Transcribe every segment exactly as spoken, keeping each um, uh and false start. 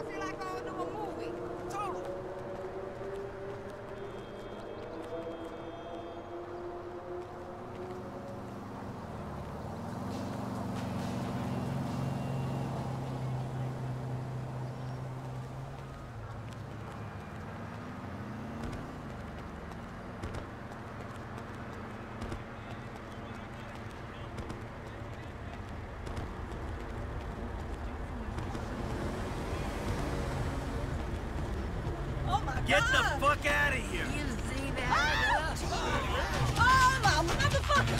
feel like going to a movie. Total. Get the fuck out of here! You see that? Oh, oh, motherfucker!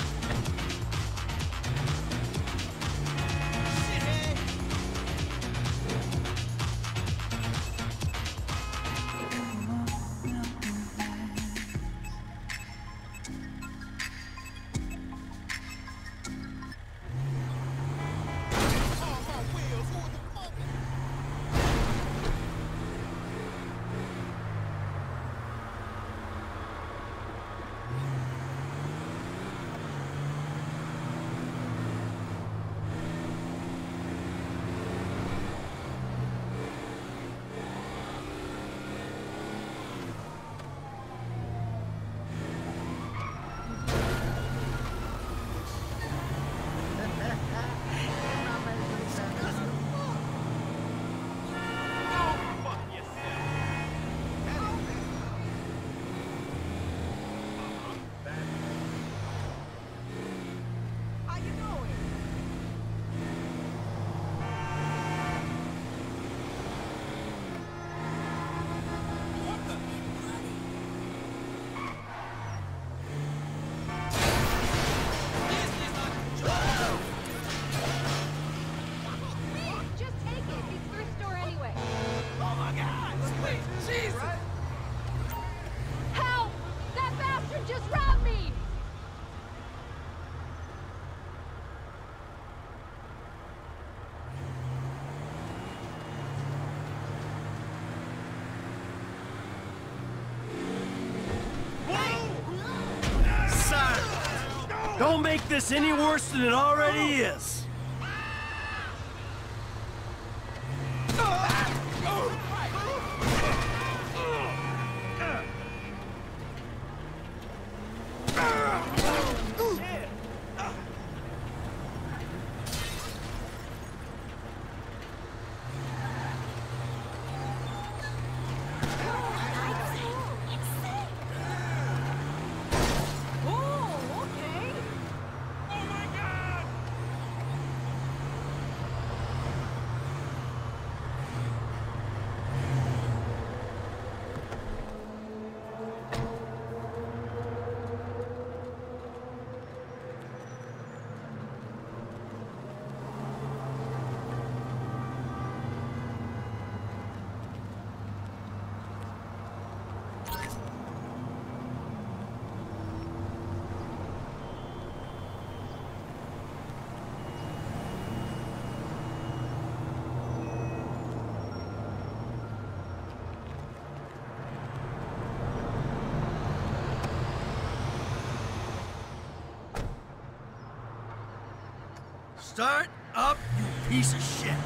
Don't make this any worse than it already is! Start up, you piece of shit!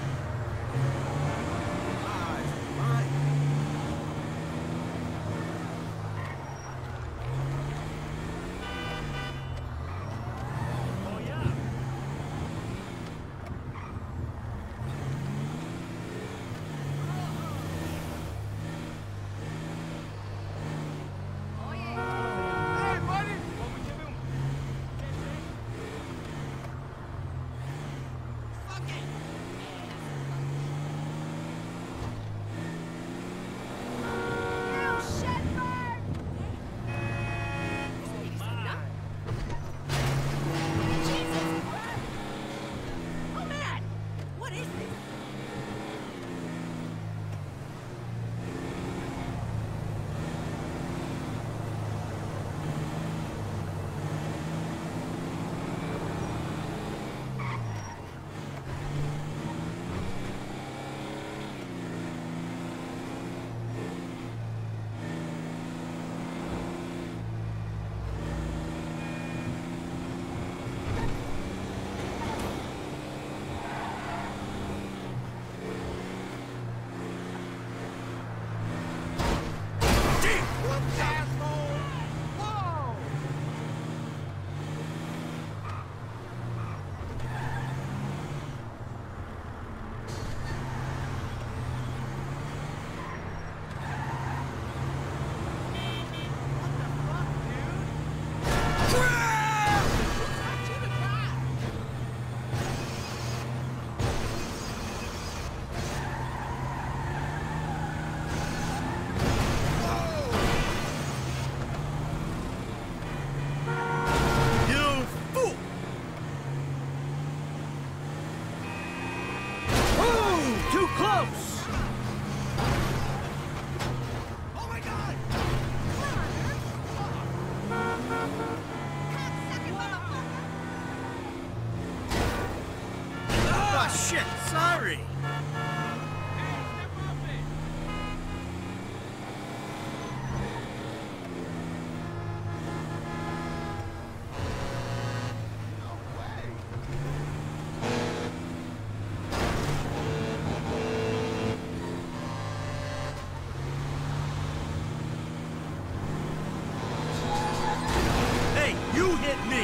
Too close! Oh my God! Oh, shit! Sorry! Hey, you hit me!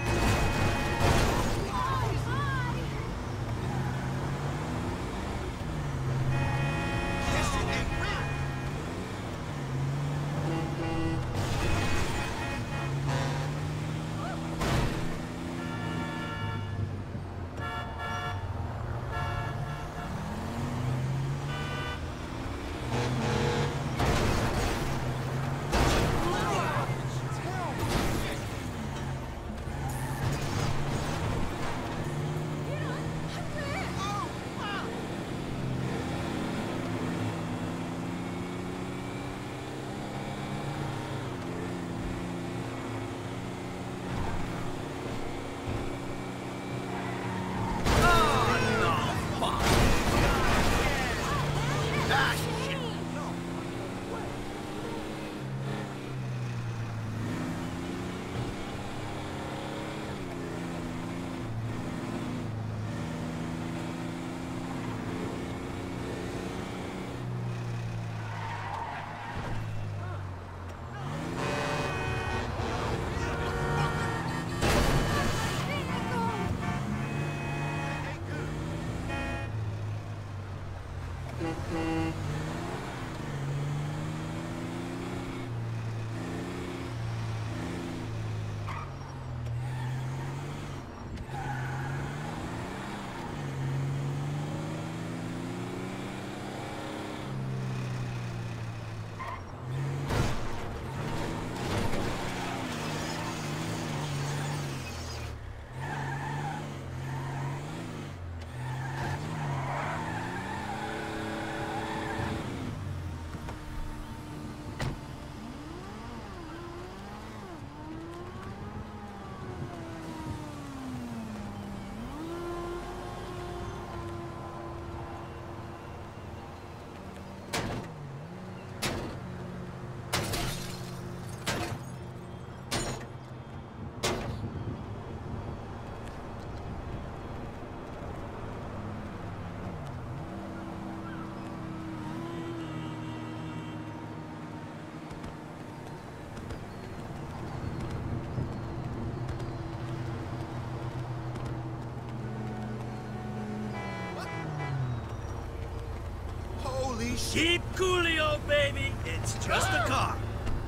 Holy shit! Keep coolio, baby! It's just a car.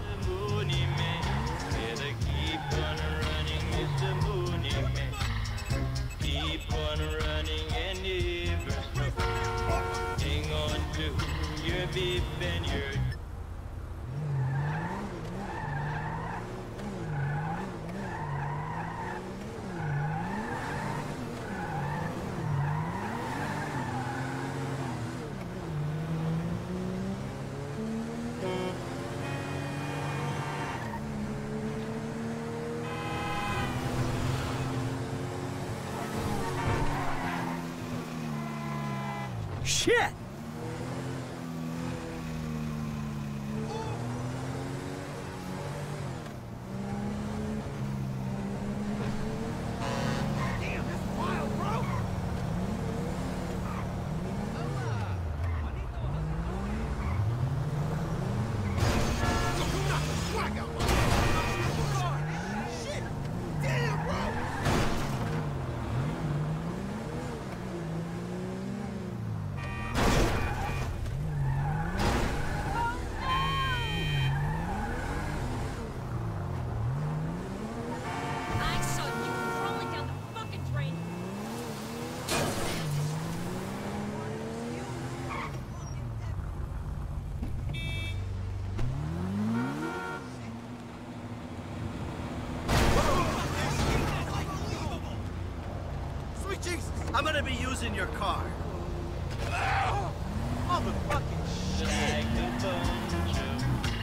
Keep on running and never stop. Hang on to your beep and your Shit! Damn, that's wild, bro! Shit! Damn, bro! I saw you crawling down the fucking drain. Sweet Jesus! I'm gonna be using your car. Motherfucking shit. Like a bunch of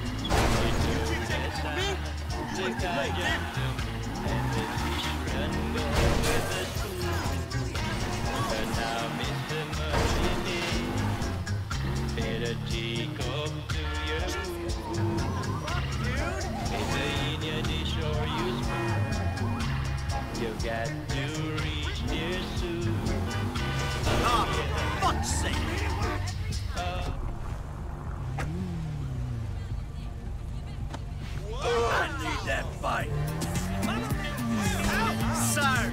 What's the late, man? and the fish run go with the school. But now Mister Martini, better take off to your room. Either in your dish or you spoon. You got to reach there soon. Ah, for fuck's sake! I need that fight. Sorry.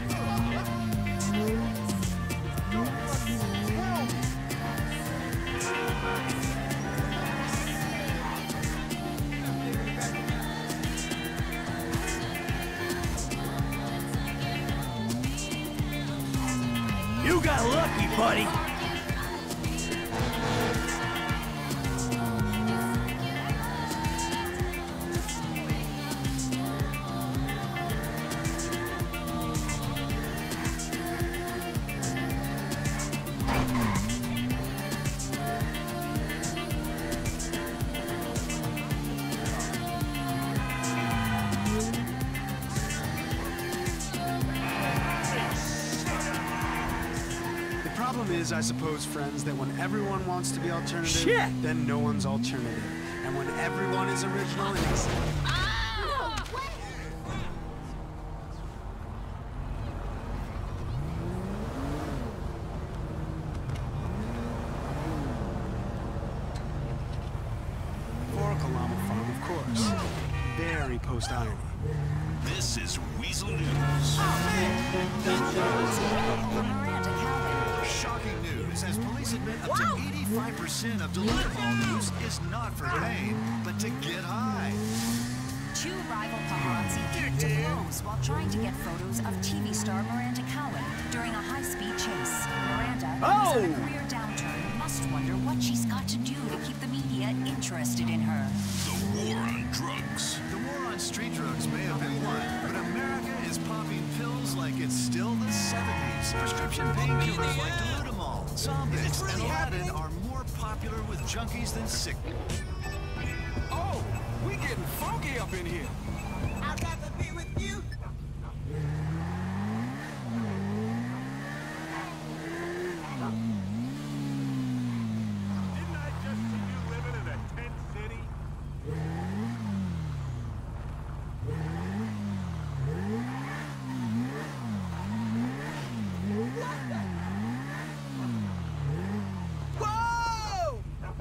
You got lucky, buddy. The problem is, I suppose, friends, that when everyone wants to be alternative, Shit! then no one's alternative. And when everyone is original and excellent. Oracle Llama Farm, of course. Very post-irony. This is Weasel News. Shocking news, as police admit up to eighty-five percent of Delutamol use is not for pain, but to get high. Two rival paparazzi geared to blows while trying to get photos of T V star Miranda Cowan during a high-speed chase. Miranda, Oh! who's on a career downturn, must wonder what she's got to do to keep the media interested in her. The war on drugs. The war on street drugs may have been won, but America is popping pills like it's still the seventies. Prescription painkillers like Delutamol, Zombix, and Aladdin are more popular with junkies than sick. Oh, we getting funky up in here. I'd rather be with you. Didn't I just see you living in a tent city? Whoa!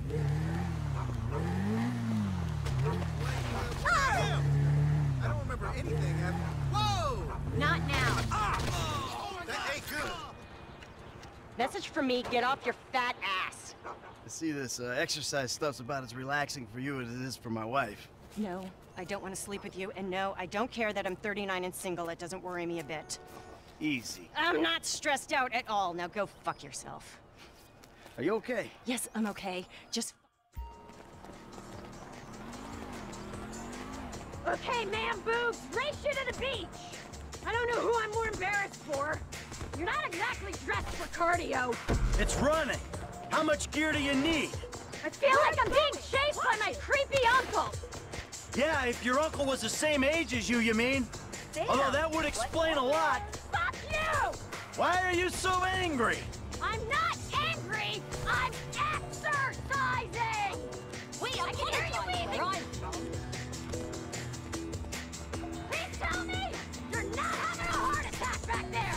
I don't remember anything happening. Whoa! Not now. That ain't good. Message from me, get off your fat ass. I see this uh, exercise stuff's about as relaxing for you as it is for my wife. No, I don't want to sleep with you, and no, I don't care that I'm thirty-nine and single. It doesn't worry me a bit. Easy. I'm not stressed out at all. Now go fuck yourself. Are you okay? Yes, I'm okay. Just... Okay, man boobs, race you to the beach! I don't know who I'm more embarrassed for. You're not exactly dressed for cardio. It's running. How much gear do you need? I feel like I'm being chased by my creepy uncle. Yeah, if your uncle was the same age as you, you mean? Although that would explain a lot. Fuck you! Why are you so angry? I'm not angry! I'm exercising! Wait, I can hear you leaving! Please tell me you're not having a heart attack back there!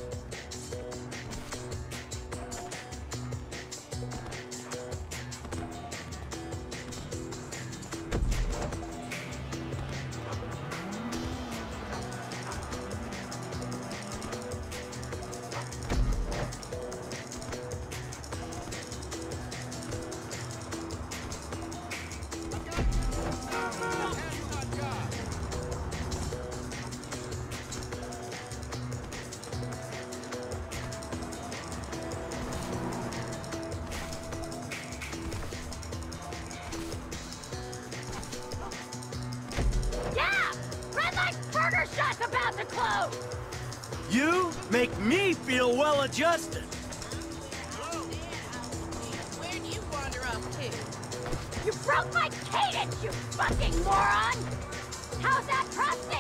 Shop's about to close! You make me feel well-adjusted. Where do you want broke my cadence, you fucking moron! How's that prostate